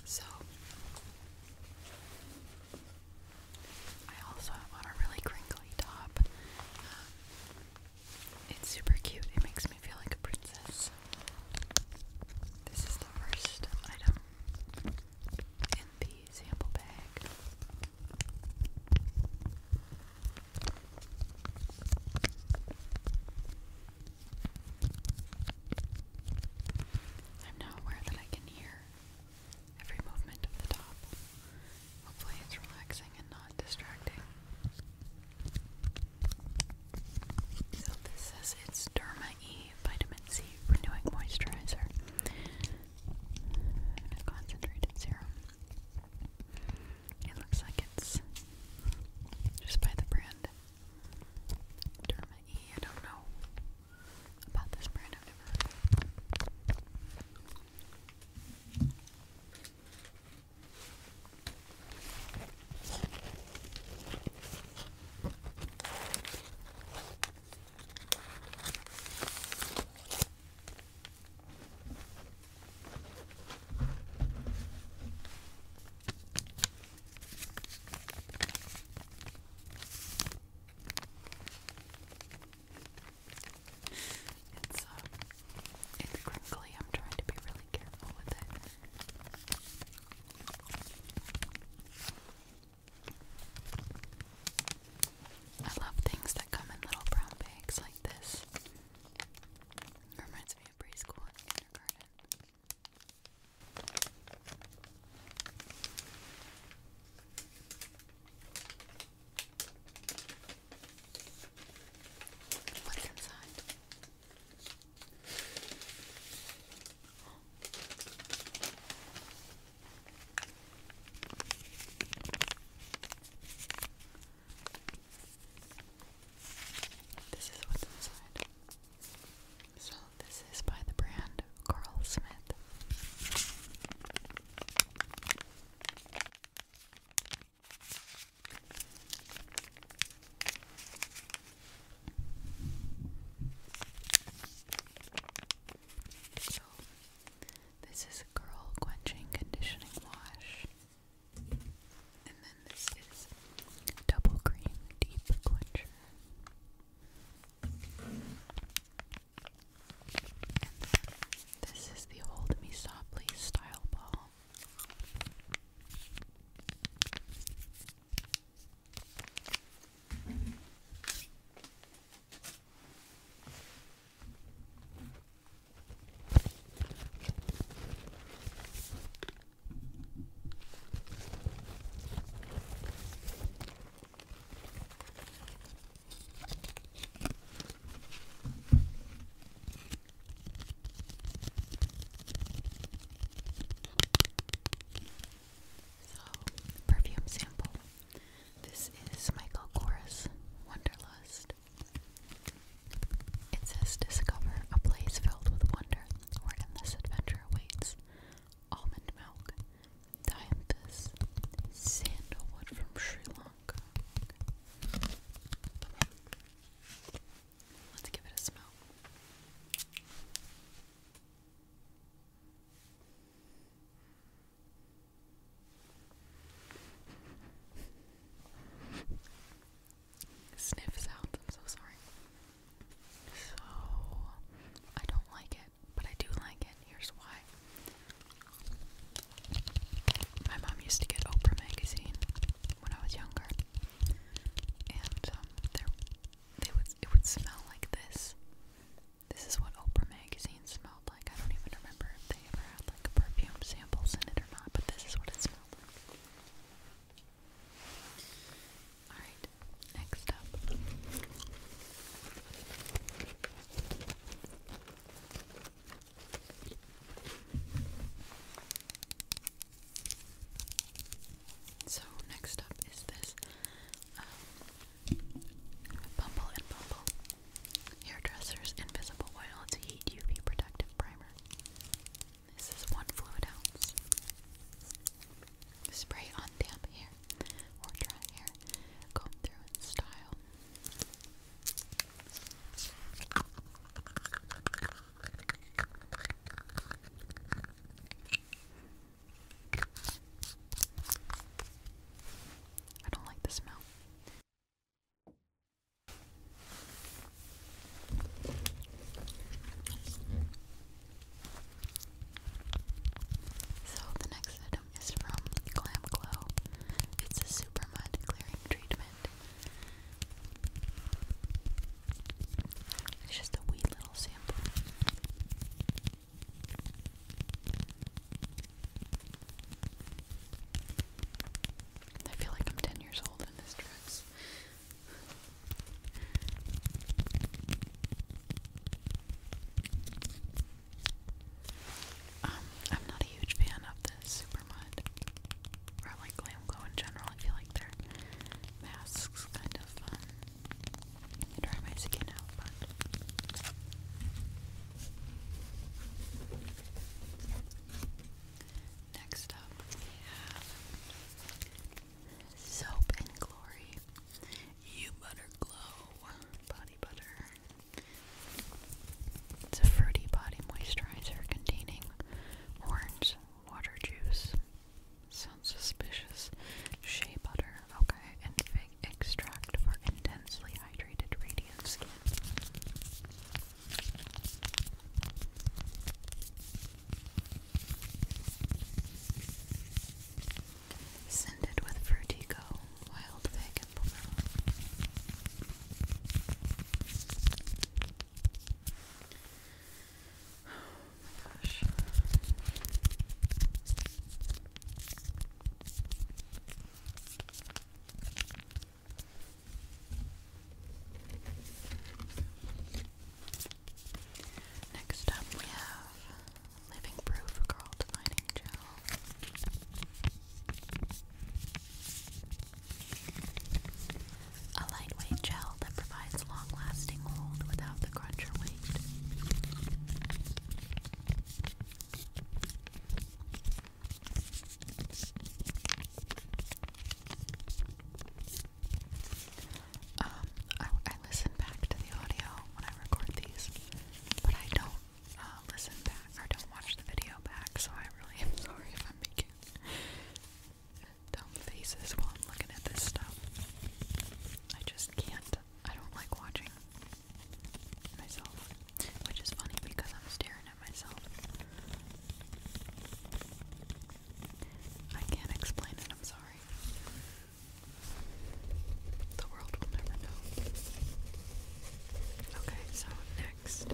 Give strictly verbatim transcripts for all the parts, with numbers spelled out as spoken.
So I also have on a really crinkly top. Um, it's super cute. It makes me feel like a princess. This is the first item in the sample bag. I'm now aware that I can hear every movement Scented with Vertigo, Wild Fig, and Pomelo. Oh my gosh. Next up we have Living Proof Curl Defining Gel. A lightweight gel that provides long-lasting hold without the crunch or weight. Um, I, I listen back to the audio when I record these, but I don't uh, listen back or don't watch the video back, so I really am sorry if I'm making dumb faces while I'm looking at this stuff. I just can't. I don't like watching myself, which is funny because I'm staring at myself. I can't explain it, I'm sorry. The world will never know. Okay, so next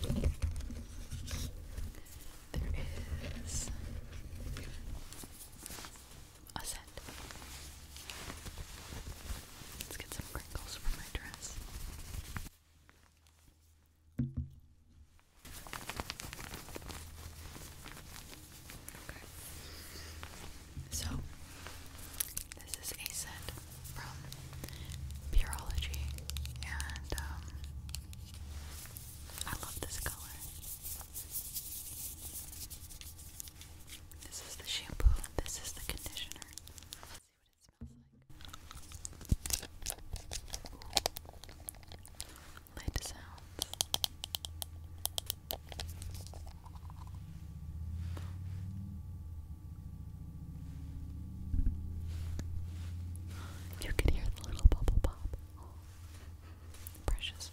there is a scent. Let's get some crinkles from my dress. Okay. So, this is a scent from Pureology, and um, I love this color. This is the shampoo, this is the conditioner. Let's see what it smells like. Lid sounds. You can hear the little bubble pop. Precious.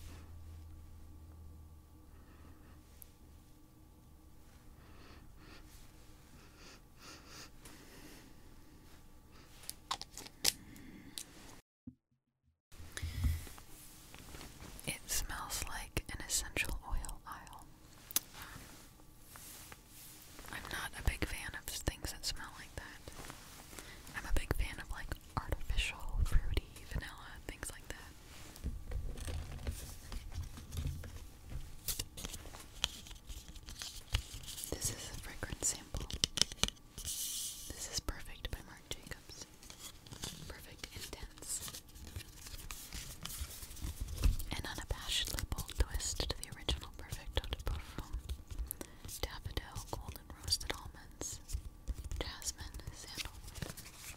It smells like an essential oil aisle. I'm not a big fan of things that smell like that. I'm a big fan of like artificial, fruity, vanilla, things like that. This is a fragrance sample. This is Perfect by Marc Jacobs. Perfect Intense. An unabashedly bold twist to the original Perfect Eau de Parfum. Daffodil, golden roasted almonds, jasmine, sandalwood.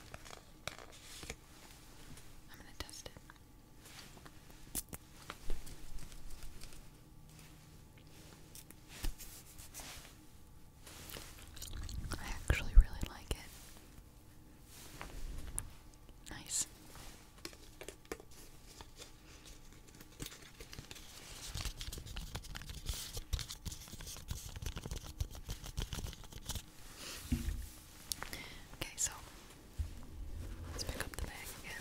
I'm gonna test it. I actually really like it. Nice. Okay, so let's pick up the bag again.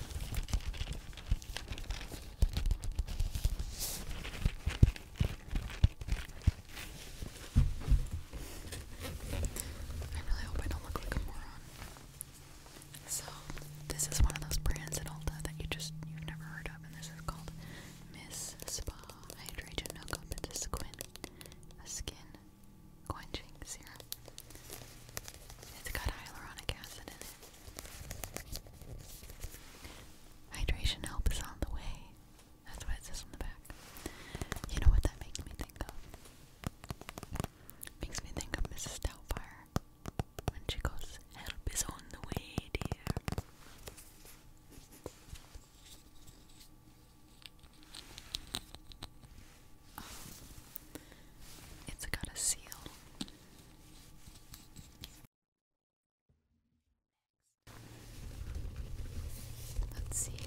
I really hope I don't look like a moron. So, this is one of those brands at Ulta that you just, you've never heard of, and this is called Miss Spa Hydration No Competence Squin, a skin quenching serum. It's got hyaluronic acid in it. Hydration help is on the way. That's what it says on the back. You know what that makes me think of? Makes me think of Missus Doubtfire when she goes, "Help is on the way, dear." Oh, it's got a seal. Let's see.